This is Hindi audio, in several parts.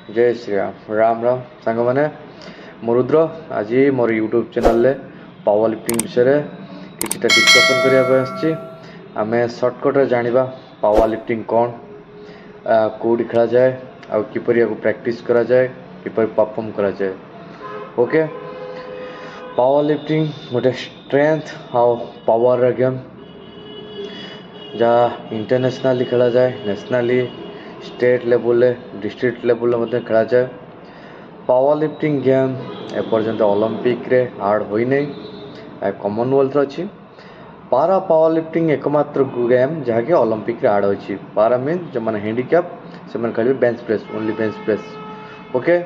जय श्री राम राम राम सांग मैंने रुद्र आज मोर यूट्यूब चैनल रे पावर लिफ्टिंग विषय किसी डिस्कसन करने आम सर्टकट जाना पावर लिफ्टिंग कौन कौटी खेल जाए आ किपर प्रैक्टिस करा जाए किपर परफॉर्म करा जाए। ओके पावर लिफ्टिंग गोटे स्ट्रेंथ आउ पावर गेम जहाँ इंटरनेशनली खेला जाए nationally state level district level खेला जाए। पावर लिफ्टिंग गेम एपर्यंत ओलंपिक रे आड होई नहीं कॉमनवेल्थ अच्छी। पारा पावर लिफ्टिंग एकमात्र गेम जहाँकि ओलंपिक रे आड होची। पारा मीन जो मैंने हैंडिकैप से मैंने खेल bench press only bench press. Okay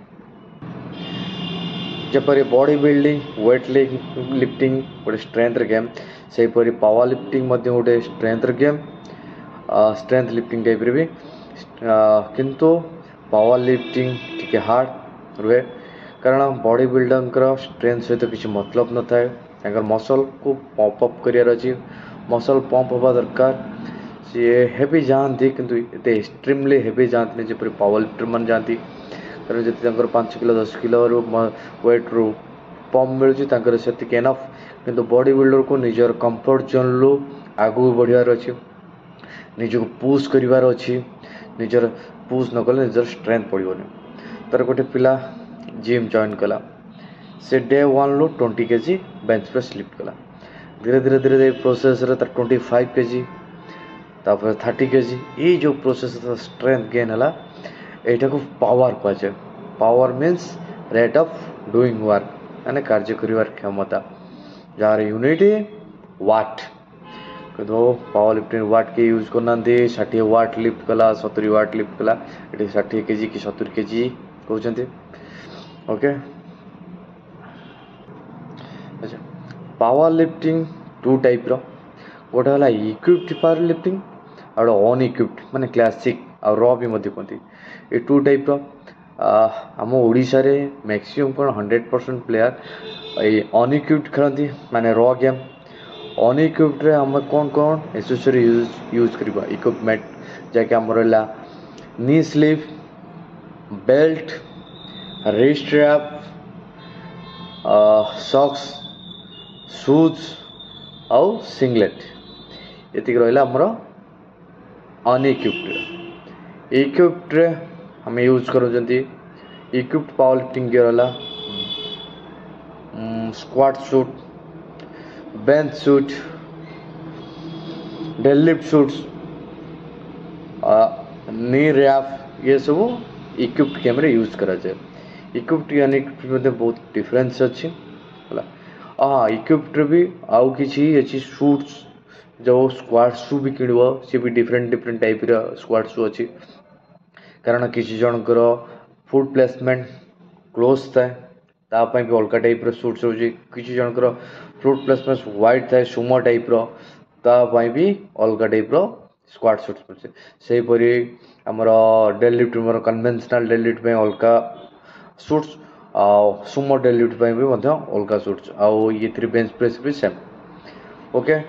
जपरी बॉडी बिल्डिंग वेट लिफ्टिंग गोटे स्ट्रेंथ गेम सेपरी पावर लिफ्टिंग गोटे strength game strength lifting type भी किंतु पावर लिफ्टिंग टिके हार्ड रुहे कारण बॉडी बिल्डर स्ट्रेंथ सहित किसी मतलब न थाए मसल को पंप अप करार अच्छी मसल पंप हवा दरकार सी हेवी जाती किंतु एते एक्सट्रीमली हेवी जाती जपरी पावर लिफ्टर मान जाती कारण जी 5 किलो 10 किलो वेट रू पंप मिलूँ से एनफ किंतु बॉडी बिल्डर को निजर कंफर्ट जोन रू आगू बढ़ियार अच्छी निजक पुश करार अच्छी निजर पुश न कले निजर स्ट्रेंथ पड़ोनी। तार गोटे पिला जिम जॉइन कला से डे 1 रू 20 kg बेंच प्रेस लिफ्ट कला धीरे धीरे धीरे प्रोसेस 25 kg तापर 30 kg ये जो प्रोसेस स्ट्रेंथ गेन है यहाँ को पावर कहुए। Power means rate of doing work माने कार्य करिवार क्षमता जार यूनिट वाट किंतु पावर लिफ्टिंग वाट के यूज करना 60 वाट लिफ्ट कला 70 वाट लिफ्ट कला ये 60 kg कि 70 kg कहते। ओके अच्छा पावर लिफ्टिंग 2 टाइप रो गोटे है इक्विप्ड पावर लिफ्टिंग और अनइक्विप्ड माने क्लासिक और रॉ भी मध्य कहते ये 2 टाइप रो आम ओडिशा रे मैक्सिमम कौन 100% प्लेयर ये अनइक्विप्ड खेलती माने रॉ गेम अनइक्विप्ड रे हम कौन कौन एसेसरी यूज करवा इक्विपमेंट जैसे आम रहा knee sleeve belt wrist wrap socks shoes आउ सिंगलेट ये रहा आमर अनइक्विप्ड। इक्विप्ड रे हम यूज कर इक्विप्ड पावर लिफ्टिंग गियर है squat suit bench suit deadlift suits knee wrap ये सब इक्विप्ड गेम रे यूज करा जाए। इक्विप्ड अनइक्विप्ड में बहुत डिफरेंस अच्छी हाँ इक्विप्ड भी आउ किसी अच्छी सूट्स जो स्क्वाट शू भी किणव सी भी different different type squat shoe अच्छी कारण किसी जनकर फुट प्लेसमेंट क्लोज थाए तापाई भी अलग टाइप सूट्स रोचे किसी जनकर फुट प्लेसमेंट वाइड थाए सुमो टाइप तापाई भी अलग टाइप स्क्वाट सूट्स पड़े सेहीपरि आमर डेड लिफ्ट मोर कन्वेंशनल डेड लिफ्ट अलग सूट्स सुमो डेड लिफ्ट भी अलग सूट्स आउ ये बेंच प्रेस भी सेम। ओके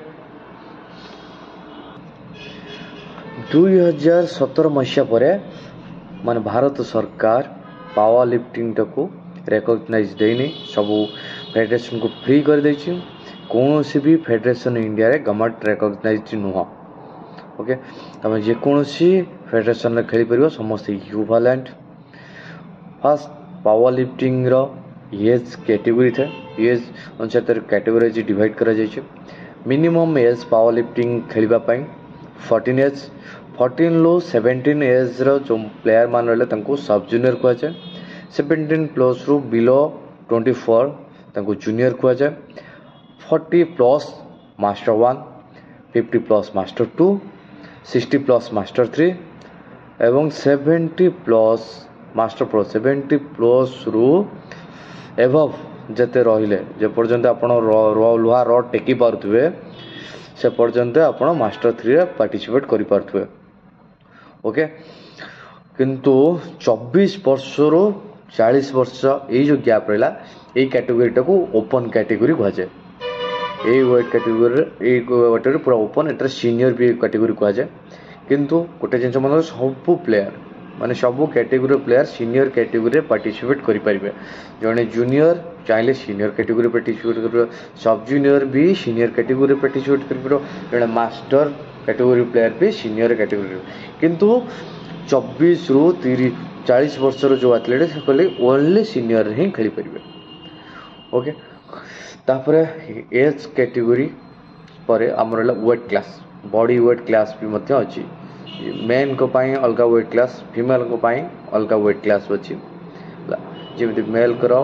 2017 मसीहा पर मान भारत सरकार पावर लिफ्टिंग टाको रेकग्नाइज देनी सब फेडरेशन को फ्री कर देछि कौन सी भी फेडरेशन इंडिया रे गवर्नमेंट रेकग्नाइज नुह। ओके तब जेकोसी फेडरेशन रे खेली परिबो समस्त इक्विवेलेंट। फर्स्ट पावर लिफ्टिंग रो एज कैटेगरी थे एज अनुसार कैटेगरी डिवाइड करा जायछि मिनिमम एज पावर लिफ्टिंग खेलिबा पई 14 एज 14 लो 17 एज रो जो प्लेयर मान रहे सब जूनियर कहुए 17 प्लस रु बिलो 24 जूनियर कहुए 40 plus master 1 50 plus master 2 60 plus master 3 एवं 70 प्लस मास्टर प्रो 70 प्लस रु एभव जेते रहिले जे पर्यंत आपण लुहा रड टेकी पारुथुवे से पर्यंत आपण मास्टर 3 रे पार्टिसिपेट करि पारुथुवे। ओके किंतु 24 वर्ष रो 40 वर्ष ये जो गैप रहा ये कैटेगरी टाको ओपन कैटेगरी कहुए ये वेट कैटेगरी पूरा ओपन एटर सीनियर भी कैटेगरी कहुए किंतु गोटे जिन सब प्लेयर माने सबू category player senior category participate करि परिबे जने जूनियर चाहे सीनियर कैटेगरी पार्टिसिपेट कर सब जूनियर भी सीनियर कैटेगरी पार्टिसिपेट कर जने मास्टर कैटेगरी प्लेयर भी सीनियर कैटेगरी किंतु 24 रु 40 वर्षर जो एथलेट से कहले ओनली सीनियर ही खेली परिबे ओके तापरे एज कैटेगरी पर आमर weight class body weight class भी मध्य अछि मेन को पाई अलगा वेट क्लास फीमेल को पाई अलगा वेट क्लास अछि जेमति मेल करो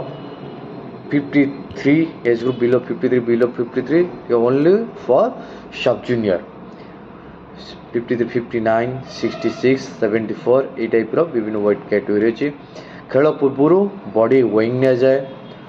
53 age group below 53 only for सब जूनियर 53 59 66 74 ए टाइप रो विभिन्न वेट कैटेगरी अछि खेल पूर्व बॉडी वेइंग ने जाए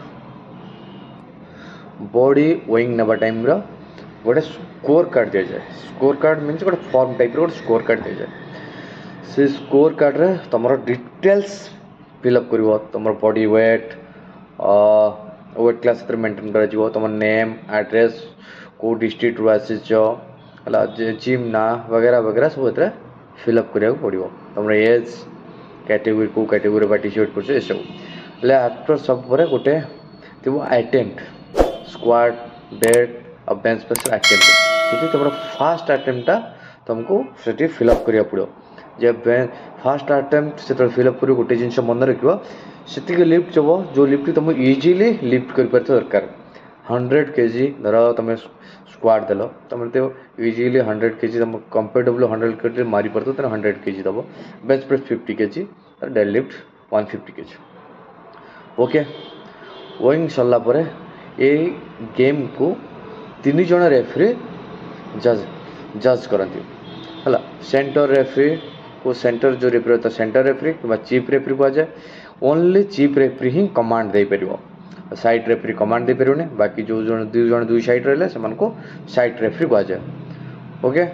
बॉडी वेइंग नेबा टाइम रो गोटे स्कोर कार्ड दि जाए स्कोर कार्ड मीन्स गोटे फॉर्म टाइप गोटे स्कोर कार्ड दि जाए से स्कोर कार्ड रे तुम डिटेल्स फिलअप कर तुम body weight weight class maintain कर तुम नेम एड्रेस को डिस्ट्रिक्ट रू आसीच जिम ना वगैरह वगैरह सब फिलअप करा पड़ो तुम एज कैटेगरी को कैटेगरी पार्टिसिपेट कर सब आफ्टर सब गोटे थी अटेम्प्ट स्क्वाड डेड और बेंच प्रेस अटेम्प्ट ठीक तुम फास्ट अटेम्प्टा तुमको से फिलअप करा पड़ो जब फास्ट अटेम्प्ट से फिलअप कर गोटे जिन मन रख से लिफ्ट जब जो लिफ्ट तुम इजिली लिफ्ट कर दरकार 100 kg धर तुम स्क्वाड देल तुम तो इजिली 100 kg तुम कंफर्टेबल 100 kg मारी पार 100 kg दब bench press 50 kg deadlift 150 kg okay weighing सरला परे ए गेम को 3 जन रेफरी जज करती है सेंटर रेफरी को सेंटर जो रेफरी होता है सेंटर रेफरी कि चीफ रेफरी कह जाए ओनली चीफ रेफरी ही कमांड दे पार साइड रेफरी कमांड दे पारे बाकी जो जन दुई साइड रहे से साइड रेफरी कह जाए ओके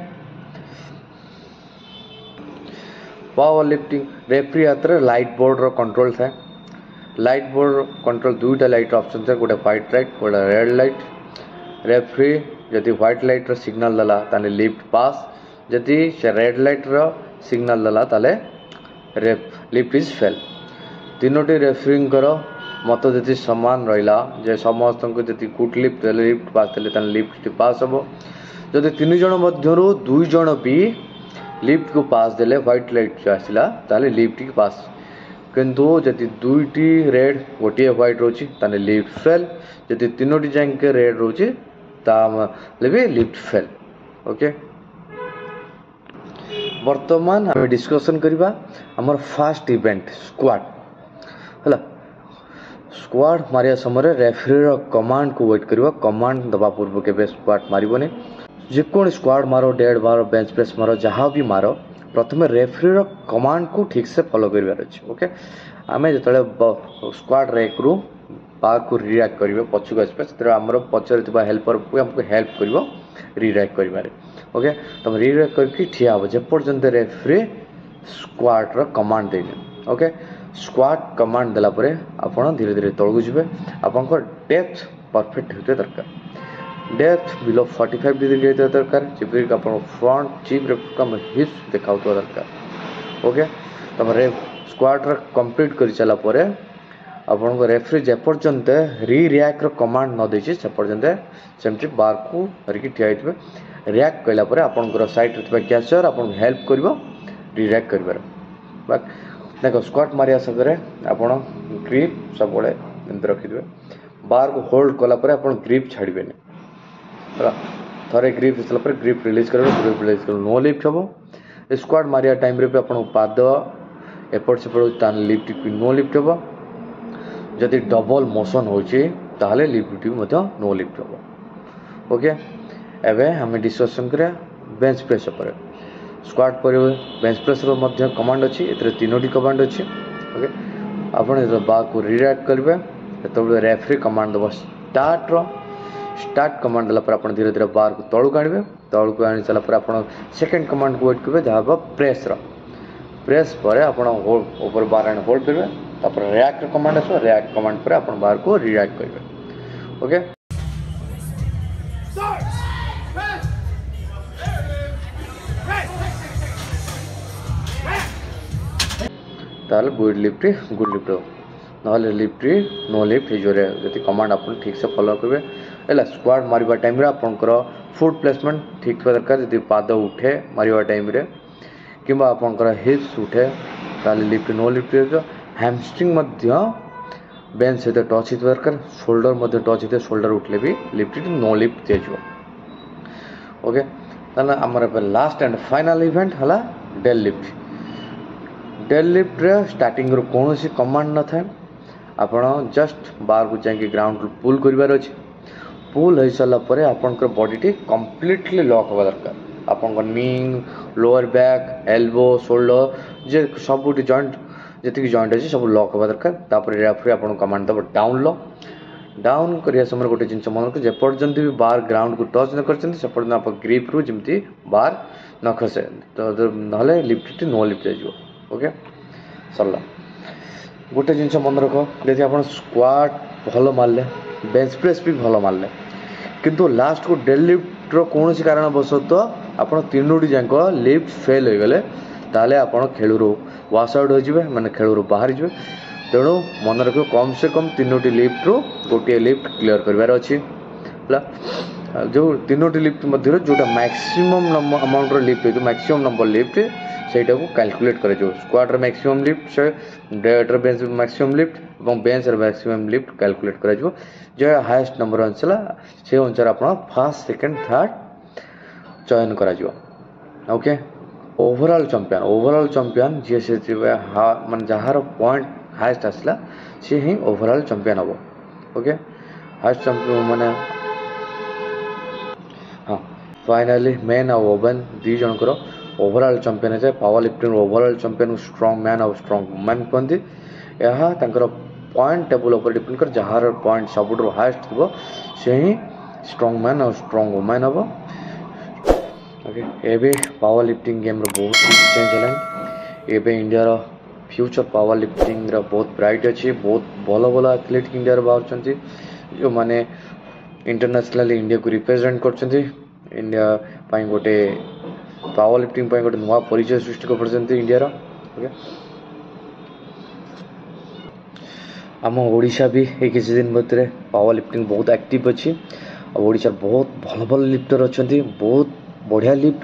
पावर लिफ्टिंग रेफरी हाथ में लाइट बोर्ड रो कंट्रोल था लाइट बोर्ड कंट्रोल दुईटा लाइट ऑप्शन था गोटे व्हाइट लाइट गोटे रेड लाइट रेफरी जदि व्हाइट लाइट रो सिग्नल दला ताले लिफ्ट पास जदि से रेड लाइट रो सिग्नल दला ताले लिफ्ट इज फेल तीनोटी रेफरी करो मत जदि समान रहिला जे समस्त को जदि गुड लिफ्ट देले लिफ्ट पास देले ताले लिफ्ट पास हबो जदि 3 जण मध्यरो 2 जण भी लिफ्ट को पास देले व्हाइट लाइट जो आसिला ताले लिफ्ट की पास किंतु जदि दुईटी रेड गोटे व्हाइट रोची ताले लिफ्ट फेल जदि तीनोटी जाके रेड रोची ताले भी लिफ्ट फेल ओके वर्तमान हम डिस्कशन करबा हमर फर्स्ट इवेंट स्क्वाड हला स्क्वाड मारिया समय रेफरी रो कमांड को वेट करबा कमांड दबा पूर्व के स्क्वाड मारिबोनी जे कोन स्क्वाड मारो डेड मारो बेंच प्रेस मारो जहाँ भी मारो प्रथम रेफरी रो कमांड को ठीक से फॉलो करबार अछि ओके आमे जतले स्क्वाड रे करू बार को रिएक्ट करिवे पछु गस पे तरा हमरो पछर थिबा हेल्पर को हमको हेल्प करिवो रिएक्ट करिबारे ओके तुम रिएक्ट करके ठिया हो जे पर्यंत रेफरी स्क्वाड रो कमांड देने ओके स्क्वाड कमांड देला परे आपण धीरे धीरे तळगु जिवे आपन को डेप्थ परफेक्ट होते दरकार डेप्थ बिलो 45 डिग्री होते दरकार जेपरि आपन फ्रंट चीफ रेफरी का हिप्स देखाउ तो दरकार ओके तुम रे स्क्वाड रो कंप्लीट कर चला परे आपन को रेफरी जे पर्यंत रिएक्ट रो कमांड न देछि से पर्यंत सेमति बार को हरकी ठिया हितबे रिएक्ट कइला परे आपन को साइड रे थिबा कैचर आपन हेल्प करबो रिएक्ट करबार बाक देखो स्क्वाट मारिया सगरे आपन ग्रिप सब बळे एंत रखि देबे बार को होल्ड कला परे आपन ग्रिप छाडबे ने हला थरे ग्रिप चला परे ग्रिप रिलीज करबे ग्रिप रिलीज कर नो लिफ्ट हबो स्क्वाट मारिया टाइम रे आपन पाद एपट सेपट तान लिफ्ट की नो लिफ्ट हबो जदि डबल मोशन होची ताले लिफ्ट मध्य नो लिफ्ट हबो ओके एबे हम डिस्कशन करिया बेंच प्रेस पर स्क्वाट पर बेंच प्रेस रो मध्य कमांड अछि एतरे तीनोटी कमांड अछि ओके आपण जो बा को रिएक्ट करबे तब रेफरी कमांड दबो स्टार्ट कमांड दला पर आपण धीरे धीरे बार को तळु काढबे तळु को आनी चला पर आपण सेकंड कमांड को वेट करबे जहां प्रेस पर आपण ऊपर बार एंड होल्ड करबे तापर रिएक्ट कमांड आसो रिएक्ट कमांड पर आपण बार को रिएक्ट करबे ओके ताले गुड लिफ्ट ना लिफ्ट नो लिफ्ट जदि कमांड आप ठीक से फॉलो करेंगे है स्क्वाड मारिबा टाइम रे आपनकर फुट प्लेसमेंट ठीक थवा दरकार जदि पाद उठे मारिबा टाइम रे किंबा आपनकर हिप्स उठे ताले लिफ्ट नो लिफ्ट हैमस्ट्रिंग मध्य बेंच सहित टच होता दरकार शोल्डर मध्य टच होते शोल्डर उठले भी लिफ्ट नो लिफ्ट दिया ओके ताले हमर लास्ट एंड फाइनल इवेंट हला डेड लिफ्ट रे स्टार्टिंग रो कोनोसी कमांड न थाए आपण जस्ट बार को जाके ग्राउंड पुल करिवार अछि पुल हो सारा पर आपनकर बॉडी टी कंप्लीटली लॉक होगा दरकार आपन नी लोअर बैक एल्बो शोल्डर जे सबुटी जॉइंट जति जॉइंट अछि सब लॉक होगा दरकार तापर रेफरी आपन कमांड दब डाउन करिया समय गोटे जिनस मन को जे पर्यंत भी बार ग्राउंड को टच न करछन से पर्यंत आप ग्रिप रु जेमती बार न खसे तो नहले लिफ्ट नो लिफ्ट जाइयो ओके सरला गोटे जिनस मन रख जदि आप स्क्वाट भल मारले बेंच प्रेस भी भल मारले किंतु लास्ट को डेड लिफ्ट रो कौन सी कारण वशतः आप तीनोटी जाक लिफ्ट फेल हो गले ताले आपण खेलू वाश आउट हो माने खेलू बाहर जाए तेणु मन रख कम से कम तीनोटी लिफ्ट रू गोटे लिफ्ट क्लियर करार अच्छी जो तीनोटी लिफ्ट मध्य जोटा मैक्सिमम अमाउंट लिफ्ट हो मैक्सिमम नंबर लिफ्ट सेटा को कैलकुलेट कर squat maximum lift dead bench maximum lift और बेंच मैक्सिमम लिफ्ट कैलकुलेट कर जो हाईएस्ट नंबर अनुसार से अनुसार आप फर्स्ट सेकंड थर्ड चयन करा ओके ओवरऑल चैंपियन जी से माने जार पॉइंट हाईएस्ट आसला सी ही ओवरऑल चैंपियन हम ओके हाईएस्ट चैंपियन माने हाँ फाइनली मैन और वोमेन दी जनकर ओवरऑल चैंपियन है power lifting overall champion strong man और स्ट्रांग वुमेन कहते यह पॉइंट टेबल ऊपर डिपेंड कर जार पॉइंट सब हाईएस्ट थी से ही स्ट्रांग मैन और स्ट्रांग वुमेन हम ओके एबे पावर लिफ्टिंग गेम रो बहुत चेंज है एबे इंडिया रो फ्यूचर पावर लिफ्टिंग रो बहुत ब्राइट अच्छी बहुत भल भल एथलीट इंडिया रो बाहर जो माने इंटरनेशनली इंडिया को रिप्रेजेंट कर इंडिया पाई गोटे पावर लिफ्टिंग पाई गोटे नुआ परिचय सृष्टि कर इंडिया रो ओके आम ओडिशा भी ये किसी दिन भितर पावर लिफ्टिंग बहुत एक्टिव अच्छी और ओडिशा बहुत भल भल लिफ्टर अच्छा बहुत बढ़िया लिफ्ट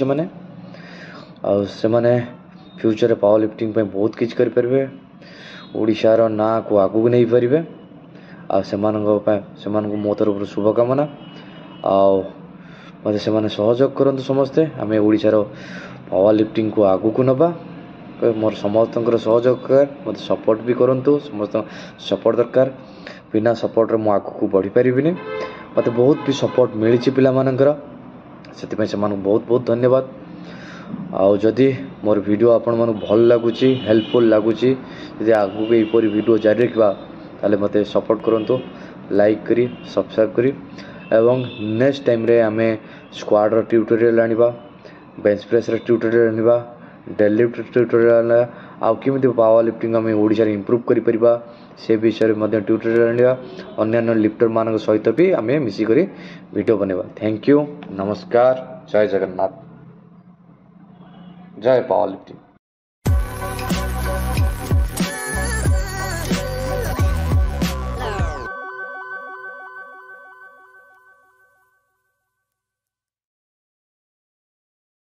कर फ्यूचर पावर लिफ्टिंग पे बहुत किछ कर परिबे ओडिशा रो ना को आगु नहीं परिबे आ सेमान को मो तरफ शुभकामना आ मते सेमाने सहयोग करंतु समस्ते आमे ओडिशा रो पावर लिफ्टिंग को आगु को नबा मोर समस्त सहयोग कर मत सपोर्ट भी करंतु समस्त सपोर्ट दरकार बिना सपोर्ट रे मो आगु को बढ़ी परिबिनी मते बहुत भी सपोर्ट मिली पिला मानकर से बहुत बहुत धन्यवाद आउ जदि मोर वीडियो आपण मन भल लगुच हेल्पफुल लगुच यदि आगु भी यहपरी वीडियो जारी रखा ताले मते सपोर्ट करंतु लाइक करी सब्सक्राइब करी एवं नेक्स्ट टाइम रे आमे स्क्वाड रो ट्यूटोरियल आनिबा बेंच प्रेस रो ट्यूटोरियल आनिबा डेड लिफ्ट ट्यूटोरियल आउ किमिति पावर लिफ्टिंग आमे ओडिसा रे इंप्रूव करि परिबा से विषय रे मध्ये ट्यूटोरियल आनिबा अन्य लिफ्टर मानक सहित भी आमे मिसी करी वीडियो बनेबा थैंक यू नमस्कार जय जगन्नाथ जय पावर लिफ्टिंग।